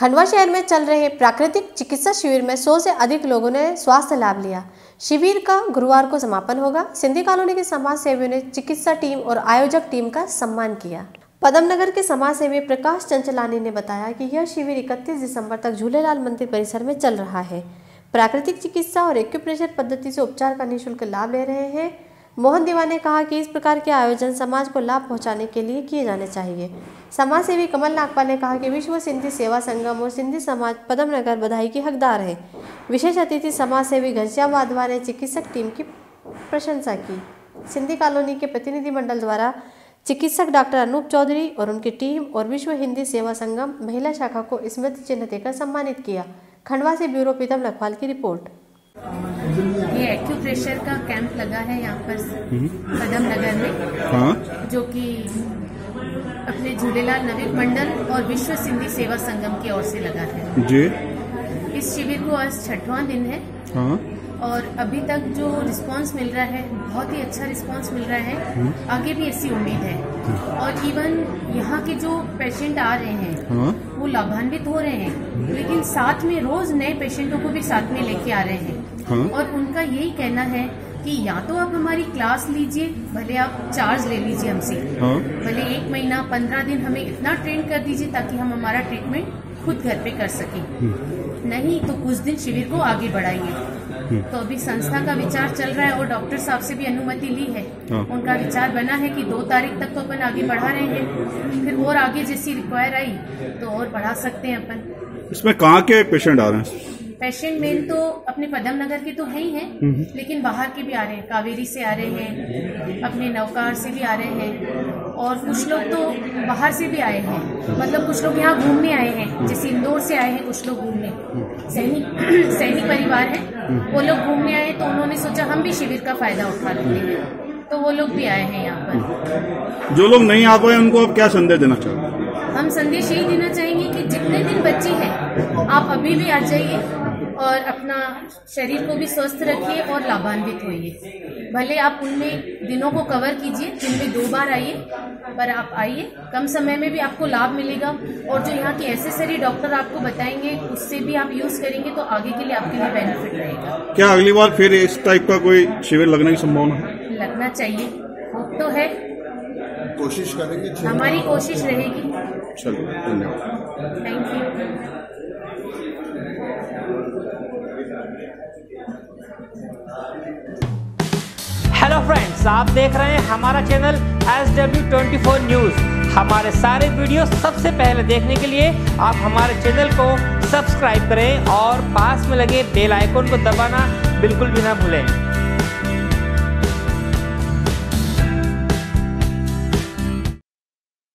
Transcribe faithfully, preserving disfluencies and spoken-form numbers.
खंडवा शहर में चल रहे प्राकृतिक चिकित्सा शिविर में सौ से अधिक लोगों ने स्वास्थ्य लाभ लिया। शिविर का गुरुवार को समापन होगा। सिंधी कॉलोनी के समाज सेवियों ने चिकित्सा टीम और आयोजक टीम का सम्मान किया। पदम नगर के समाज सेवी प्रकाश चंचलानी ने बताया कि यह शिविर इकतीस दिसंबर तक झूलेलाल मंदिर परिसर में चल रहा है। प्राकृतिक चिकित्सा और एक्यूप्रेशर पद्धति से उपचार का निःशुल्क लाभ ले रहे हैं। मोहन दीवा ने कहा कि इस प्रकार के आयोजन समाज को लाभ पहुंचाने के लिए किए जाने चाहिए। समाज सेवी कमल नागपाल ने कहा कि विश्व सिंधी सेवा संगम और सिंधी समाज पदम नगर बधाई की हकदार है। विशेष अतिथि समाज सेवी घनश्याम वाधवा ने चिकित्सक टीम की प्रशंसा की। सिंधी कॉलोनी के प्रतिनिधि मंडल द्वारा चिकित्सक डॉक्टर अनूप चौधरी और उनकी टीम और विश्व हिंदी सेवा संगम महिला शाखा को स्मृति चिन्ह देकर सम्मानित किया। खंडवा से ब्यूरो पीतम लखवाल की रिपोर्ट। ये एक्यूप्रेशर का कैंप लगा है यहाँ पर पदम नगर में, हाँ? जो कि अपने झूलेलाल नवीन मंडल और विश्व सिंधी सेवा संगम की ओर से लगा है जी। इस शिविर को आज छठवां दिन है, हाँ? और अभी तक जो रिस्पांस मिल रहा है बहुत ही अच्छा रिस्पांस मिल रहा है। आगे भी ऐसी उम्मीद है और इवन यहाँ के जो पेशेंट आ रहे हैं, हाँ? वो लाभान्वित हो रहे हैं, लेकिन साथ में रोज नए पेशेंटों को भी साथ में लेके आ रहे हैं, हाँ? और उनका यही कहना है कि या तो आप हमारी क्लास लीजिए, भले आप चार्ज ले लीजिए हमसे, हाँ? भले एक महीना पंद्रह दिन हमें इतना ट्रेन कर दीजिए ताकि हम हमारा ट्रीटमेंट खुद घर पे कर सकें, नहीं तो कुछ दिन शिविर को आगे बढ़ाइए। तो अभी संस्था का विचार चल रहा है और डॉक्टर साहब से भी अनुमति ली है, हाँ? उनका विचार बना है कि दो तारीख तक तो अपन आगे बढ़ा रहे हैं, फिर और आगे जैसी रिक्वायर आई तो और बढ़ा सकते हैं अपन। इसमें कहाँ के पेशेंट आ रहे हैं? पेशेंट मेन तो अपने पदम नगर के तो है ही हैं, लेकिन बाहर के भी आ रहे हैं, कावेरी से आ रहे हैं, अपने नवकार से भी आ रहे हैं, और कुछ लोग तो बाहर से भी आए हैं। मतलब कुछ लोग यहाँ घूमने आए हैं, जैसे इंदौर से आए हैं कुछ लोग घूमने, सैनिक सैनिक परिवार है, वो लोग घूमने आए तो उन्होंने सोचा हम भी शिविर का फायदा उठा लेते हैं, तो वो लोग भी आए हैं यहाँ पर। जो लोग नहीं आ पाए उनको आप क्या संदेश देना चाहते हैं? हम संदेश यही देना चाहेंगे कि जितने दिन बच्चे हैं आप अभी भी आ जाइए और अपना शरीर को भी स्वस्थ रखिए और लाभान्वित होइए। भले आप उनमें दिनों को कवर कीजिए, दिन में दो बार आइए, पर आप आइए, कम समय में भी आपको लाभ मिलेगा और जो यहाँ की एसेसरी डॉक्टर आपको बताएंगे उससे भी आप यूज करेंगे तो आगे के लिए आपके लिए बेनिफिट रहेगा। क्या अगली बार फिर इस टाइप का कोई शिविर लगने की संभावना है? लगना चाहिए, तो है, कोशिश करेंगे, हमारी कोशिश रहेगी। चलो धन्यवाद, थैंक यू। हेलो फ्रेंड्स, आप देख रहे हैं हमारा channel S W twenty four news. हमारे सारे वीडियो सबसे पहले देखने के लिए आप हमारे चैनल को सब्सक्राइब करें और पास में लगे बेल आइकन को दबाना बिल्कुल भी ना भूलें।